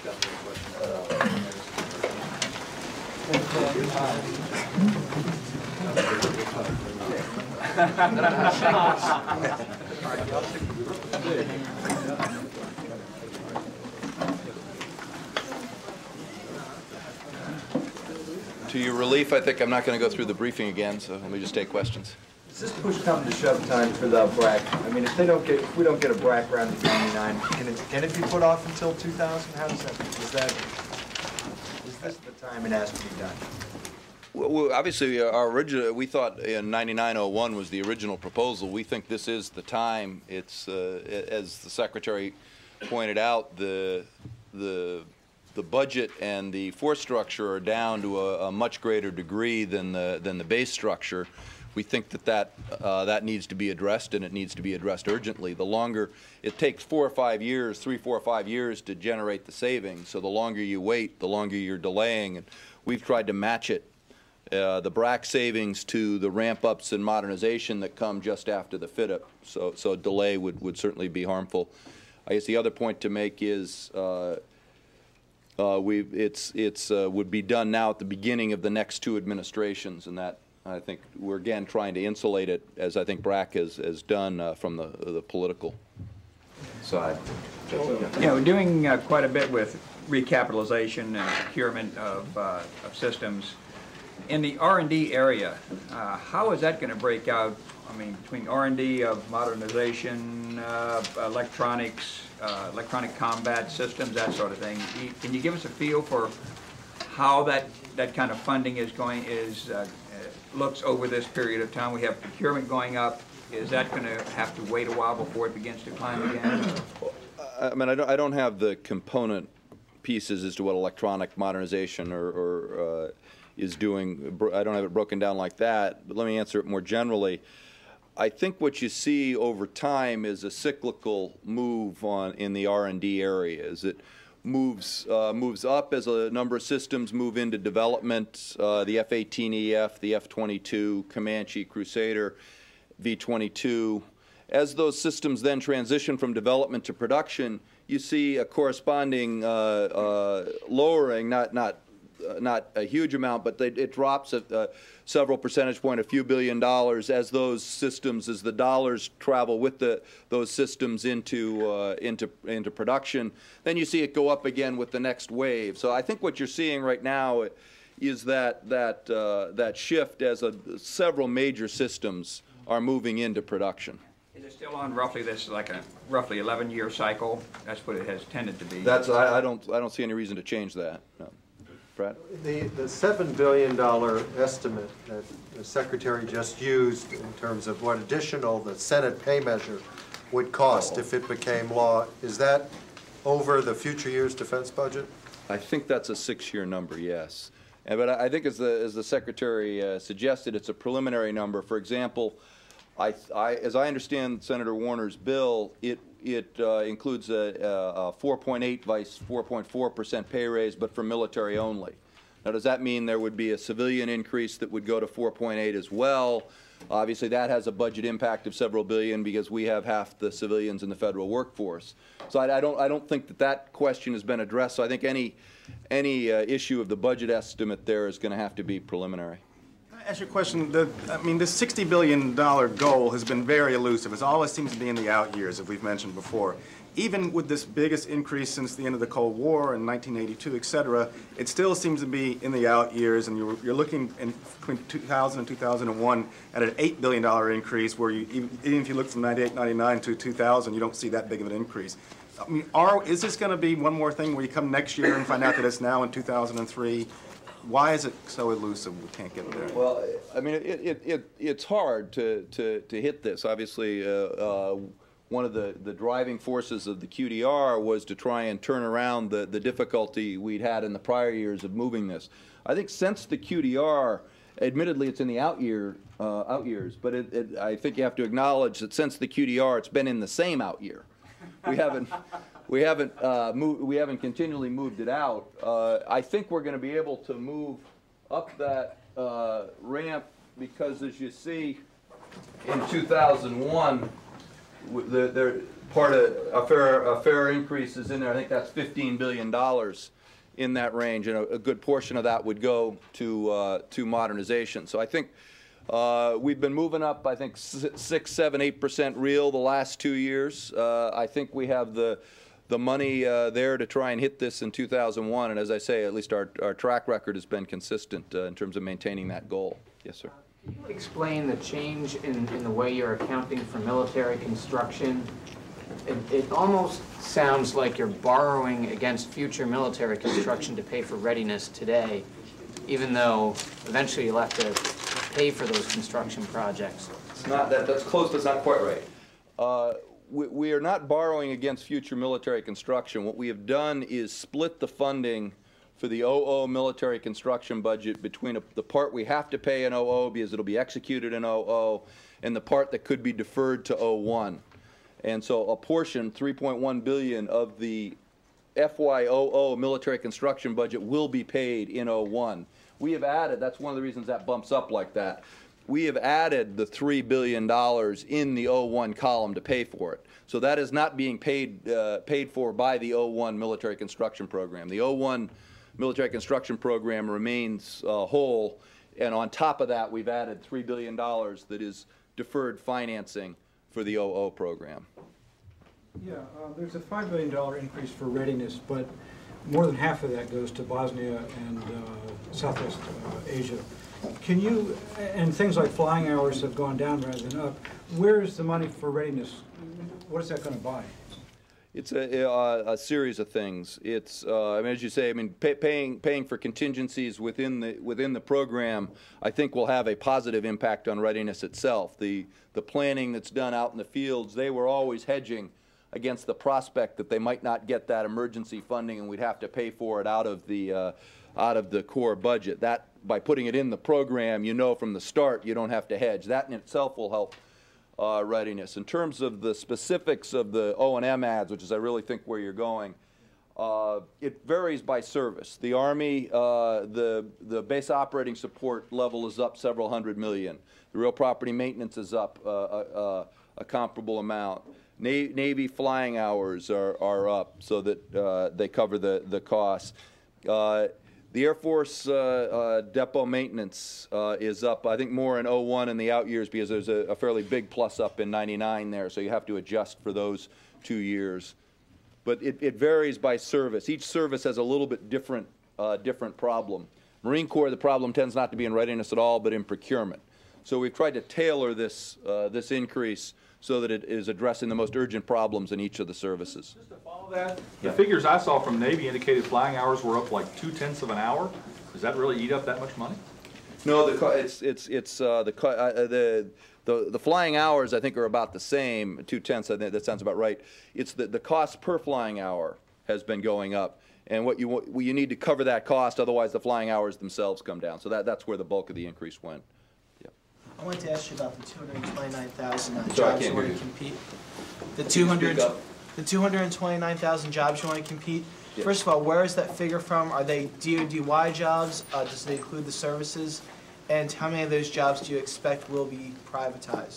To your relief, I think I'm not going to go through the briefing again, so let me just take questions. Is this push come to shove time for the BRAC? I mean, if we don't get a BRAC round in '99, can it be put off until 2000? How does that? Is this the time it has to be done? Well, obviously, our original, we thought in 99-01 was the original proposal. We think this is the time. It's as the Secretary pointed out, the budget and the force structure are down to a much greater degree than the base structure. We think that needs to be addressed, and it needs to be addressed urgently. The longer it takes 4 or 5 years, 3, 4, or 5 years to generate the savings, so the longer you wait, the longer you're delaying. And we've tried to match it, the BRAC savings, to the ramp-ups and modernization that come just after the fit-up. So a delay would certainly be harmful. I guess the other point to make is would be done now at the beginning of the next 2 administrations, and that, I think, we're again trying to insulate it, as I think BRAC has done, from the political side. We're doing quite a bit with recapitalization and procurement of systems. In the R&D area, how is that going to break out? I mean, between R&D of modernization, electronics, electronic combat systems, that sort of thing. Can you give us a feel for how that kind of funding looks over this period of time? We have procurement going up. Is that going to have to wait a while before it begins to climb again? I mean, I don't have the component pieces as to what electronic modernization is doing. I don't have it broken down like that, but let me answer it more generally. I think what you see over time is a cyclical move in the R&D area. As it moves up as a number of systems move into development, the F-18EF, the F-22, Comanche, Crusader, V-22. As those systems then transition from development to production, you see a corresponding lowering, not a huge amount, but it drops several percentage point, a few $1 billion, as those systems, as the dollars travel with those systems into production. Then you see it go up again with the next wave. So I think what you're seeing right now is that shift as several major systems are moving into production. Is it still on roughly roughly 11-year cycle? That's what it has tended to be. I don't see any reason to change that. No. Brad? The $7 billion estimate that the Secretary just used in terms of what additional the Senate pay measure would cost if it became law, is that over the future year's defense budget? I think that's a 6-year number, yes. But I think as the Secretary suggested, it's a preliminary number. For example, as I understand Senator Warner's bill, it includes a 4.8 vice 4.4% pay raise, but for military only. Now, does that mean there would be a civilian increase that would go to 4.8 as well? Obviously, that has a budget impact of several billion because we have half the civilians in the federal workforce. So I don't think that question has been addressed. So I think any issue of the budget estimate there is going to have to be preliminary. Ask you a question. I mean, this $60 billion goal has been very elusive. It always seems to be in the out years, as we've mentioned before. Even with this biggest increase since the end of the Cold War in 1982, et cetera, it still seems to be in the out years, and you're looking in between 2000 and 2001 at an $8 billion increase, where even if you look from 98, 99 to 2000, you don't see that big of an increase. I mean, is this going to be one more thing where you come next year and find out that it's now in 2003? Why is it so elusive we can't get there? Well, I mean, it's hard to hit this. Obviously, one of the driving forces of the QDR was to try and turn around the difficulty we'd had in the prior years of moving this. I think since the QDR, admittedly it's in the out years, but I think you have to acknowledge that since the QDR, it's been in the same out year. We haven't continually moved it out. I think we're going to be able to move up that ramp because, as you see, in 2001, part of a fair increase is in there. I think that's $15 billion in that range, and a good portion of that would go to modernization. So I think we've been moving up, I think, 6, 7, 8% real the last 2 years. I think we have the money there to try and hit this in 2001, and as I say, at least our track record has been consistent in terms of maintaining that goal. Yes, sir. Can you explain the change in the way you're accounting for military construction? It almost sounds like you're borrowing against future military construction to pay for readiness today, even though eventually you'll have to pay for those construction projects. It's not that's close, but it's not quite right. We are not borrowing against future military construction. What we have done is split the funding for the 00 military construction budget between the part we have to pay in 00 because it'll be executed in 00 and the part that could be deferred to 01. And so a portion, $3.1 billion, of the FY00 military construction budget will be paid in 01. We have added, that's one of the reasons that bumps up like that. We have added the $3 billion in the 01 column to pay for it. So that is not being paid for by the 01 military construction program. The 01 military construction program remains whole, and on top of that, we've added $3 billion that is deferred financing for the 00 program. Yeah, there's a $5 billion increase for readiness, but more than half of that goes to Bosnia and Southwest Asia. Can you, and things like flying hours have gone down rather than up, where is the money for readiness? What is that going to buy? It's a series of things. It's, I mean, as you say, I mean, paying for contingencies within the program, I think will have a positive impact on readiness itself. The planning that's done out in the fields, they were always hedging against the prospect that they might not get that emergency funding and we'd have to pay for it out of the core budget. That, by putting it in the program, you know from the start you don't have to hedge. That in itself will help readiness. In terms of the specifics of the O&M ads, which is I really think where you're going, it varies by service. The Army, the base operating support level is up several hundred million. The real property maintenance is up a comparable amount. Navy flying hours are up so that they cover the costs. The Air Force depot maintenance is up, I think, more in 01 in the out years because there's a fairly big plus up in 99 there, so you have to adjust for those 2 years. But it varies by service. Each service has a little bit different problem. Marine Corps, the problem tends not to be in readiness at all, but in procurement. So we've tried to tailor this increase so that it is addressing the most urgent problems in each of the services. Just to follow that, the figures I saw from Navy indicated flying hours were up like 0.2 of an hour. Does that really eat up that much money? No, the flying hours I think are about the same, 0.2. I think that sounds about right. It's the cost per flying hour has been going up, and what you need to cover that cost, otherwise the flying hours themselves come down. So that's where the bulk of the increase went. I wanted to ask you about the 229,000 jobs you want to compete. The 229,000 jobs you want to compete. Yeah. First of all, where is that figure from? Are they DoD jobs? Does it include the services? And how many of those jobs do you expect will be privatized?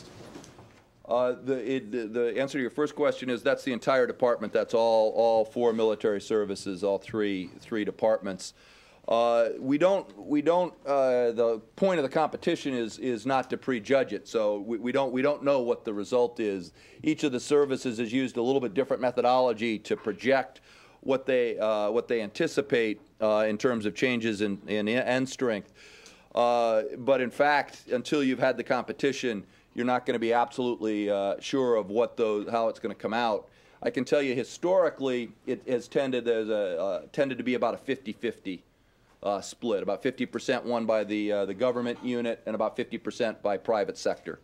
The answer to your first question is that's the entire department. That's all 4 military services, all three departments. The point of the competition is not to prejudge it, so we don't know what the result is. Each of the services has used a little bit different methodology to project what they anticipate in terms of changes in end strength. But in fact, until you've had the competition, you're not going to be absolutely sure of how it's going to come out. I can tell you historically, it has tended to be about a 50-50. Split, about 50% won by the government unit and about 50% by private sector.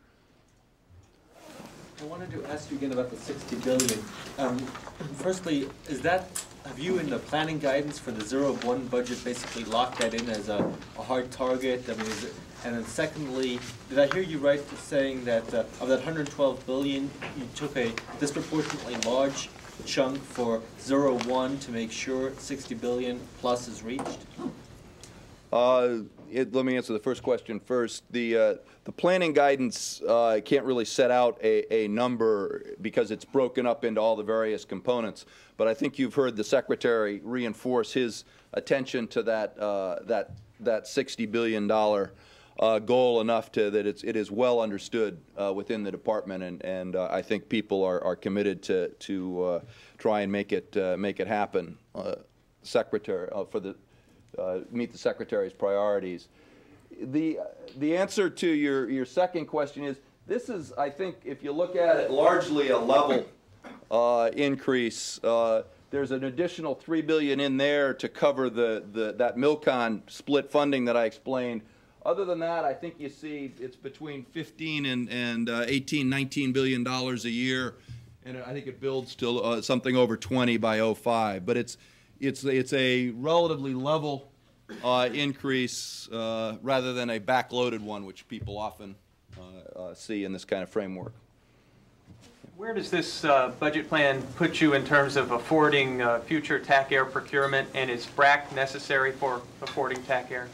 I wanted to ask you again about the $60 billion. Firstly, have you in the planning guidance for the 01 budget basically locked that in as a hard target? I mean, and then secondly, did I hear you right saying that of that $112 billion, you took a disproportionately large chunk for 01 to make sure $60 billion plus is reached? Let me answer the first question first. The planning guidance can't really set out a number because it's broken up into all the various components. But I think you've heard the Secretary reinforce his attention to that $60 billion goal enough that it is well understood within the department, and I think people are committed to try and make it happen. Secretary meet the Secretary's priorities. The answer to your second question is, this is, I think, if you look at it, largely a level increase. There's an additional $3 billion in there to cover that MILCON split funding that I explained. Other than that, I think you see it's between 15 and 18, 19 billion dollars a year, and I think it builds to something over 20 by 05. But it's a relatively level increase rather than a backloaded one, which people often see in this kind of framework. Where does this budget plan put you in terms of affording future TAC air procurement, and is BRAC necessary for affording TAC air?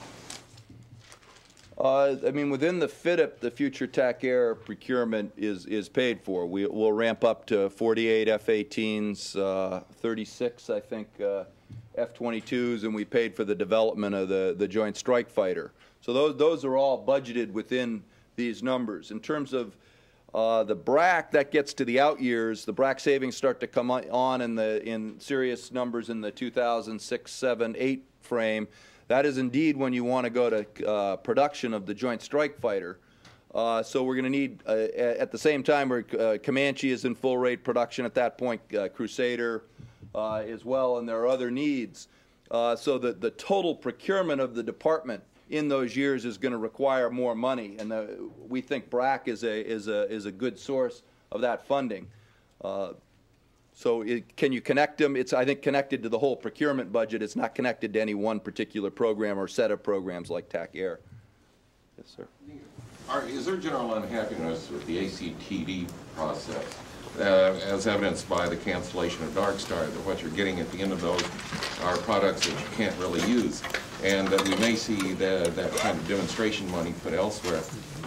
I mean, within the FIDIP, the future TAC air procurement is paid for. We'll ramp up to 48 F-18s, 36, I think, F-22s, and we paid for the development of the Joint Strike Fighter. So those are all budgeted within these numbers. In terms of the BRAC, that gets to the out years. The BRAC savings start to come on in serious numbers in the 2006, 7, 8 frame. That is indeed when you want to go to production of the Joint Strike Fighter. So we're going to need, at the same time, Comanche is in full rate production at that point, Crusader as well, and there are other needs. So that the total procurement of the department in those years is going to require more money, and we think BRAC is a good source of that funding. So can you connect them? It's, I think, connected to the whole procurement budget. It's not connected to any one particular program or set of programs like TAC Air. Yes, sir. Is there general unhappiness with the ACTD process, as evidenced by the cancellation of Dark Star, that what you're getting at the end of those are products that you can't really use, and that we may see that kind of demonstration money put elsewhere?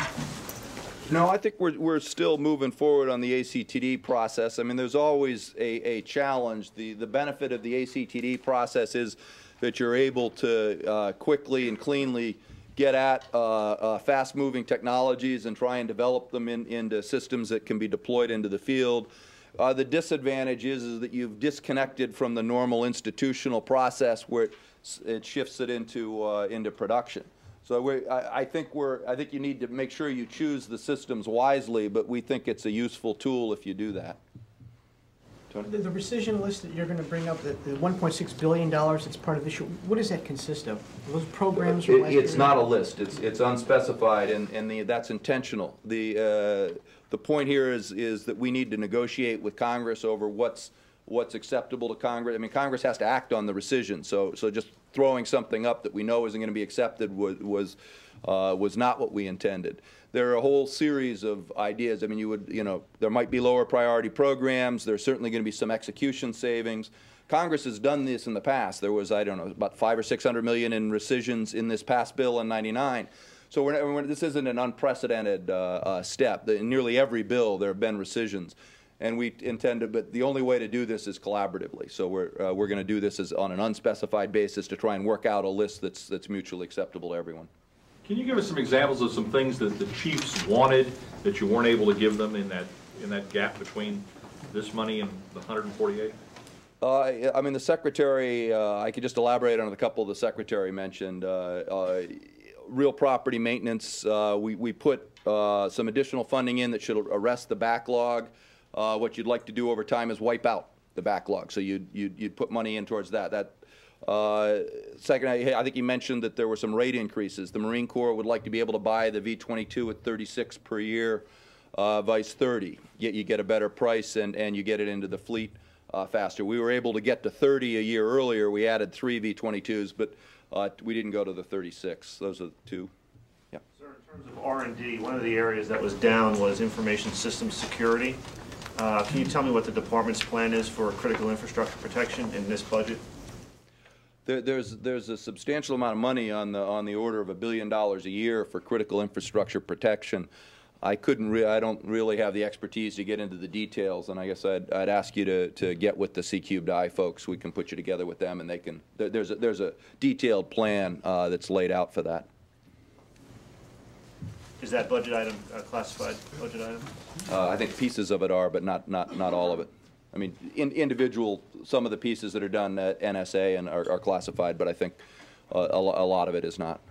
No, I think we're still moving forward on the ACTD process. I mean, there's always a challenge. The benefit of the ACTD process is that you're able to quickly and cleanly get at fast-moving technologies and try and develop them into systems that can be deployed into the field. The disadvantage is that you've disconnected from the normal institutional process where it shifts it into production. So I think you need to make sure you choose the systems wisely, but we think it's a useful tool if you do that. The rescission list that you're going to bring up, the $1.6 billion that's part of this, what does that consist of? Those programs? It's not a list. It's unspecified, and that's intentional. The point here is that we need to negotiate with Congress over what's acceptable to Congress. I mean, Congress has to act on the rescission. So just throwing something up that we know isn't going to be accepted was not what we intended. There are a whole series of ideas. I mean, there might be lower priority programs. There's certainly going to be some execution savings. Congress has done this in the past. There was, I don't know, about $500 or $600 million in rescissions in this past bill in '99. So this isn't an unprecedented step. In nearly every bill, there have been rescissions. And we intended, but the only way to do this is collaboratively. So we're going to do this on an unspecified basis to try and work out a list that's mutually acceptable to everyone. Can you give us some examples of some things that the chiefs wanted that you weren't able to give them in that gap between this money and the 148? I mean, the Secretary, I could just elaborate on a couple the Secretary mentioned. Real property maintenance, we put some additional funding in that should arrest the backlog. What you'd like to do over time is wipe out the backlog. So you'd put money in towards that. Second, I think you mentioned that there were some rate increases. The Marine Corps would like to be able to buy the V-22 at 36 per year, vice 30. Yet you get a better price and you get it into the fleet faster. We were able to get to 30 a year earlier. We added 3 V-22s, but we didn't go to the 36. Those are the two. Yeah. Sir, in terms of R&D, one of the areas that was down was information systems security. Can you tell me what the department's plan is for critical infrastructure protection in this budget? There's a substantial amount of money on the order of $1 billion a year for critical infrastructure protection. I don't really have the expertise to get into the details, and I guess I'd ask you to get with the C-Cubed-I folks. We can put you together with them, and they can. There's a detailed plan that's laid out for that. Is that budget item a classified budget item? I think pieces of it are, but not all of it. I mean, some of the pieces that are done at NSA and are classified, but I think a lot of it is not.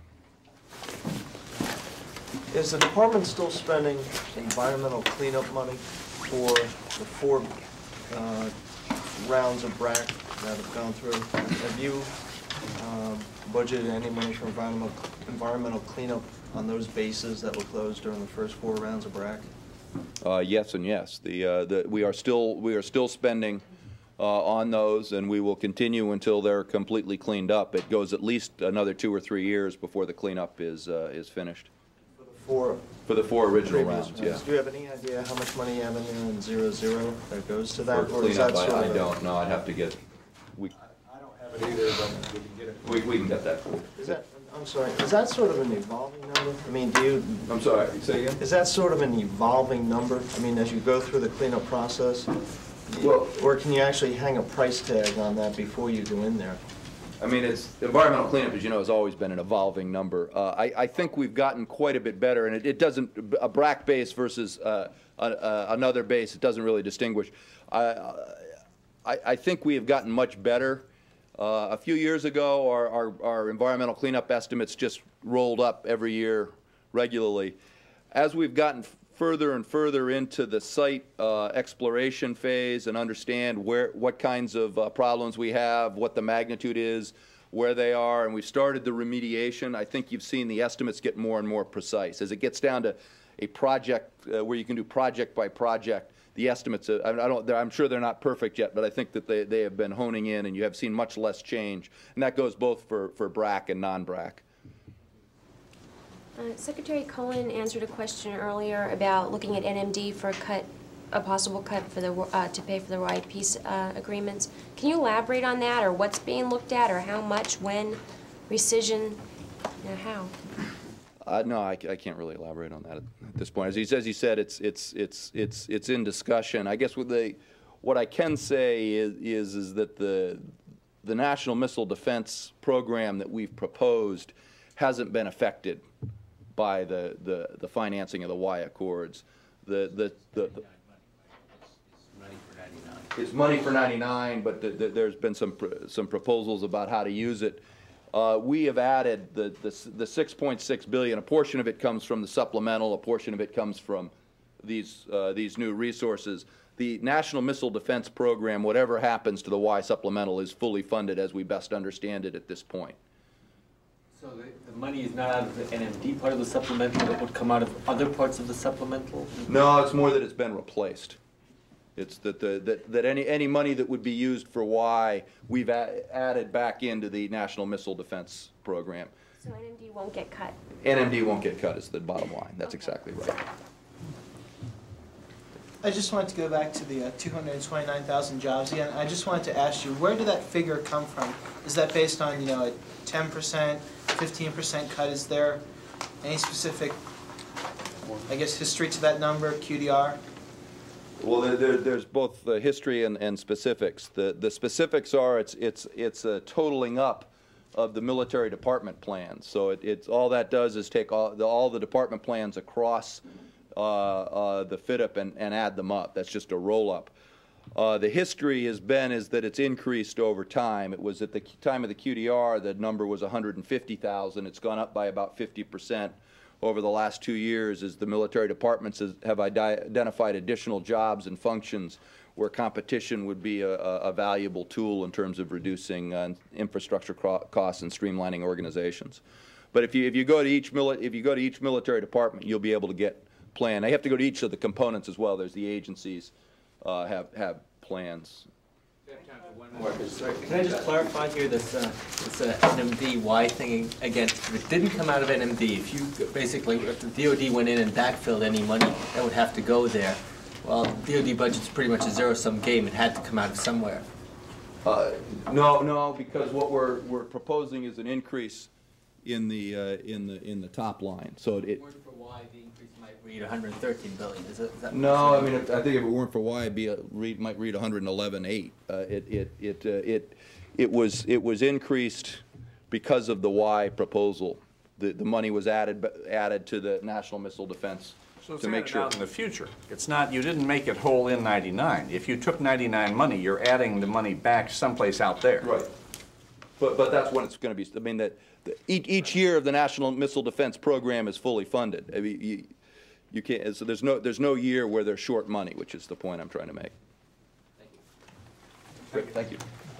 Is the department still spending environmental cleanup money for the 4 rounds of BRAC that have gone through? Have you budgeted any money for environmental cleanup on those bases that were closed during the first 4 rounds of BRAC? Yes and yes. We are still spending on those, and we will continue until they're completely cleaned up. It goes at least another 2 or 3 years before the cleanup is finished. For the 4 original previous rounds, yeah. Do you have any idea how much money you have in there in 00 that goes to that? For Or is that cleanup, sort I of don't know. I'd have to get. I don't have it either, but we can get it. We can get that. Is that, I'm sorry, is that sort of an evolving number? I mean, do you... I'm sorry, say again? Is that sort of an evolving number? I mean, as you go through the cleanup process? Well, or can you actually hang a price tag on that before you go in there? I mean, environmental cleanup, as you know, has always been an evolving number. I think we've gotten quite a bit better, and it doesn't, a BRAC base versus another base, it doesn't really distinguish. I think we have gotten much better. A few years ago, our environmental cleanup estimates just rolled up every year regularly. As we've gotten further and further into the site exploration phase and understand what kinds of problems we have, what the magnitude is, where they are, and we've started the remediation, I think you've seen the estimates get more and more precise. As it gets down to a project where you can do project by project, the estimates, I'm sure they're not perfect yet, but I think that they have been honing in, and you have seen much less change. And that goes both for BRAC and non-BRAC. Secretary Cohen answered a question earlier about looking at NMD for a possible cut for the to pay for the wide peace agreements. Can you elaborate on that, or what's being looked at, or how much, when, rescission, how? No, I can't really elaborate on that at this point. As he said, it's in discussion. I guess what I can say is that the National Missile Defense Program that we've proposed hasn't been affected by the financing of the Y Accords. It's money for 99, but there's been some proposals about how to use it. We have added the $6.6 billion. A portion of it comes from the supplemental. A portion of it comes from these new resources. The National Missile Defense Program, whatever happens to the Y supplemental, is fully funded as we best understand it at this point. So the money is not out of the NMD part of the supplemental, it would come out of other parts of the supplemental? No, it's more that it's been replaced. It's that any money that would be used for Y, we've added back into the National Missile Defense Program. So NMD won't get cut? NMD won't get cut is the bottom line. That's exactly right. I just wanted to go back to the 229,000 jobs again. I just wanted to ask you, where did that figure come from? Is that based on, a 10%, 15% cut? Is there any specific, I guess, history to that number, QDR? Well, there's both history and specifics. The specifics are it's a totaling up of the military department plans. So it's all that does is take all the department plans across the FIDIP and add them up. That's just a roll-up. The history is that it's increased over time. It was at the time of the QDR, the number was 150,000. It's gone up by about 50% over the last 2 years as the military departments have identified additional jobs and functions where competition would be a valuable tool in terms of reducing infrastructure costs and streamlining organizations. But if you go to each military department, you'll be able to get plan. They have to go to each of the components as well. There's the agencies have plans. Can I just clarify here this NMD-Y thing again? If it didn't come out of NMD, if the DoD went in and backfilled any money that would have to go there, well, DoD budget's pretty much a zero-sum game. It had to come out of somewhere. No, because what we're proposing is an increase in the top line. So it. For Y, the increase might read 113 billion. Is that no, I mean, I think if it weren't for Y, it'd might read 111.8. It was increased because of the Y proposal. The money was added to the National Missile Defense so it's to make sure out in the future. It's not, you didn't make it whole in 99. If you took 99 money, you're adding the money back someplace out there. Right. But that's when it's going to be. I mean that each year of the National Missile Defense Program is fully funded. I mean, you can't. So there's no year where they're short money, which is the point I'm trying to make. Thank you. Thank you.